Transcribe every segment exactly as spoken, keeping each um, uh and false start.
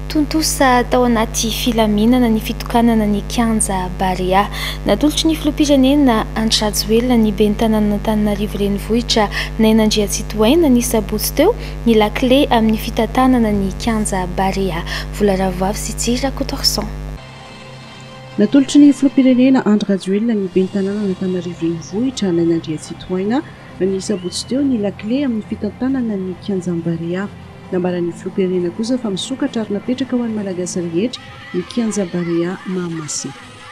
tontosa tao anaty filaminana ny fitokanana ny kianja Barea natolotry ny filoham-pirenena Andry Rajoelina ny ben'ny tanàna Antananarivo renivohitra Nainan-Andriatsitohaina ny sabotsy teo ny lakle amin'ny fitantanana ny kianja Barea. Vola Ravoavy sy Tsira Kotorson. Natolotry ny filoham-pirenena Andry Rajoelina ny ben'ny tanàna Antananarivo renivohitra Nainan-Andriatsitohaina ny sabotsy teo ny lakle amin'ny fitantanana ny kianja Barea. Nambaran'ny filoham-pirenena kosa fa misokatra ary napetraka ho an'ny malagasy rehetra ny kianja Barea Mahamasina.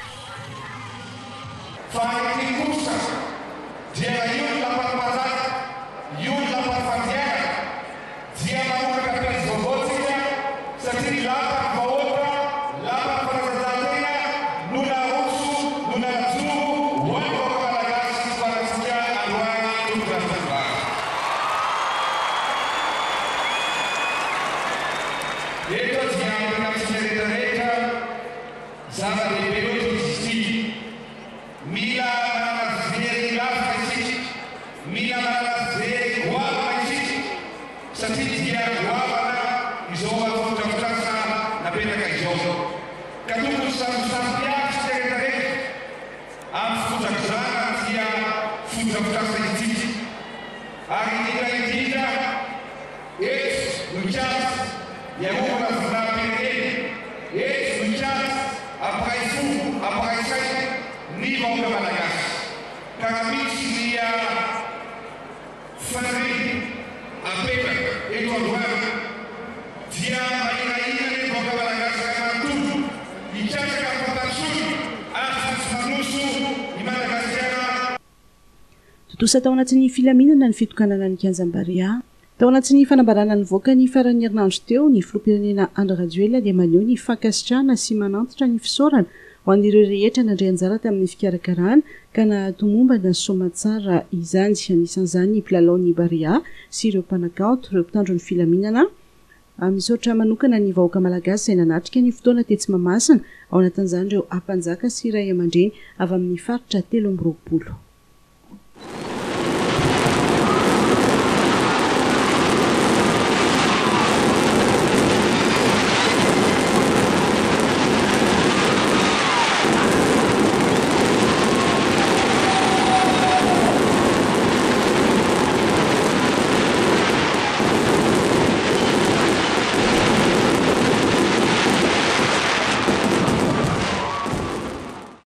Totosa tao anatin'ny filaminana ny fitokanana ny kianja Barea. Tao anatin'ny fanambarana nivoaka ny faran'ny herinandro teo ny filoham-pirenena Andry Rajoelina dia maneho ny fankasitrahana sy manantitra ny fisaorana ho an'ireo rehetra nandray anjara tamin'ny fikarakarana ka nahatomomba soamantsara izany. Anisan'izany ny mpilalao ny Barea sy ireo mpanakanto, ireo mpitandro ny filaminana. Misaotra manokana ny vahoaka malagasy izay nanatrika ny fotoana tetsy Mahamasina, ao anatin'izany ireo ampanjaka sy iray aman-dreny avy amin'ny faritra telo amby roapolo.